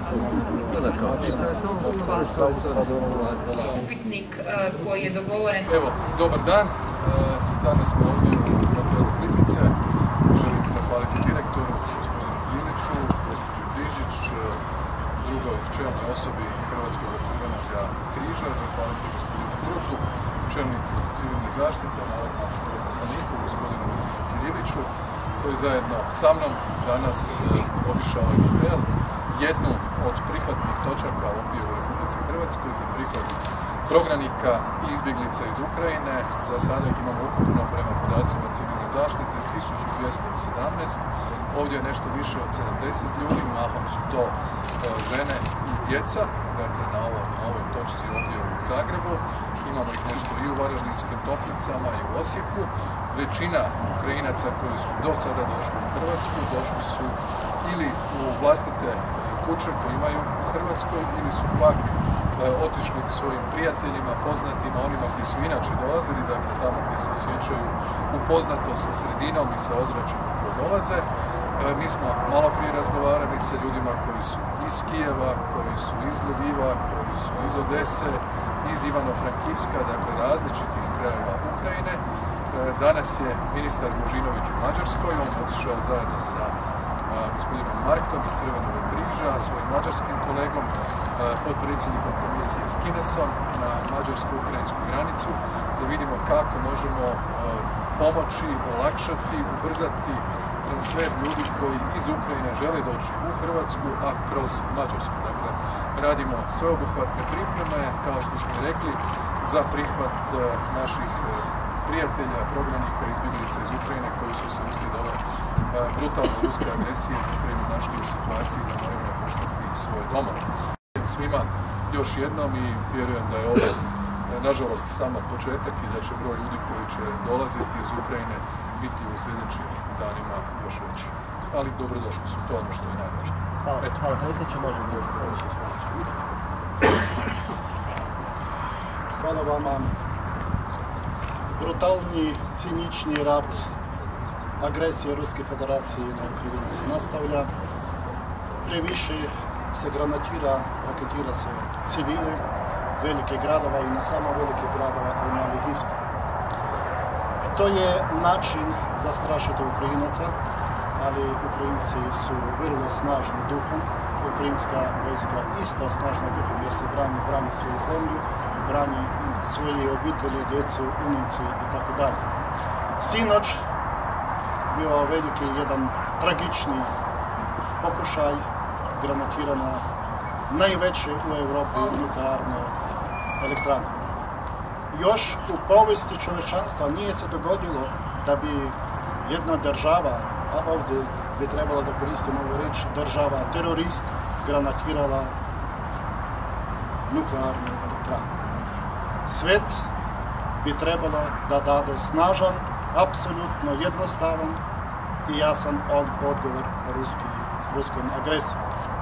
upitnik koji je dogovoren. Evo, dobar dan. Danas smo ovdje u motelu Plitvice. Želim zahvaliti direktoru, gospodinu Višnjiću, gospođi Višnjić, drugoj čelnoj osobi Hrvatskog crvenog križa, zahvaliti gospodinu Grutu, čelniku civilne zaštite, naravno veleposlaniku, gospodinu Višnjiću, koji zajedno sa mnom danas obišao je motel, jednu od prihvatnih točaka ovdje u Republici Hrvatskoj za prihvat prognanika i izbjeglica iz Ukrajine. Za sada ih imamo ukupno prema podacima civilne zaštite 1217. Ovdje je nešto više od 70 ljudi, mahom su to žene i djeca, dakle na ovoj točci ovdje u Zagrebu. Imamo ih nešto i u Varaždinskim Toplicama i u Osijeku. Većina Ukrajinaca koji su do sada došli u Hrvatsku, došli su ili u vlastite kuće koje imaju u Hrvatskoj ili su pak otišli k svojim prijateljima, poznatima, onima gdje su inače dolazili, dakle tamo gdje se osjećaju upoznato sa sredinom i sa ozračjem koje dolaze. Mi smo malo prije razgovarali sa ljudima koji su iz Kijeva, koji su iz Lviva, koji su iz Odese, iz Ivano-Frankivska, dakle različitih krajeva Ukrajine. Danas je ministar Božinović u Mađarskoj, on je otišao zajedno sa gospodinom Markom iz Crvenog križa, svojim mađarskim kolegom, potpredsjednikom komisije s Kinesom na mađarsko-ukrajinsku granicu, da vidimo kako možemo pomoći, olakšati, ubrzati transfer ljudi koji iz Ukrajine žele doći u Hrvatsku, a kroz Mađarsku. Dakle, radimo sveobuhvatne pripreme, kao što smo rekli, za prihvat naših prijatelja, prognanika, izbjeglica iz Ukrajine koji su se uslijed ove brutalne ruske agresije na Ukrajinu našli u situaciji da moraju napuštati svoje domove. Svima još jednom i vjerujem da je ovo nažalost samo početak i da će broj ljudi koji će dolaziti iz Ukrajine biti u sljedećim danima još veći. Ali dobrodošli su, to ono što je najvažnije. Hvala, predsjedniče, možemo biti sljedeći. Hvala vama. Brutalni, cinični rat, agresija Ruske federacije na Ukrajinu se nastavlja. Previše se granatira, raketira se civili, velike gradova i na samo velike gradova, a i malih isto. To je način zastrašiti Ukrajinaca, ali Ukrajinci su vrlo snažni duhom. Ukrajinska vojska isto snažna duhom jer se brani svoju zemlju, brani svoje obitelji, djecu, unici i tako dalje. Sinoć bio veliki jedan tragični pokušaj granatirana najveće u Europi nuklearne elektrane. Još u povijesti čovječanstva nije se dogodilo da bi jedna država, a ovdje bi trebalo da koristimo ovu riječ, država terorist granatirala nuklearne elektrane. Svet bi trebalo da dade snažan, apsolutno jednostavan i jasan odgovor ruskom agresijom.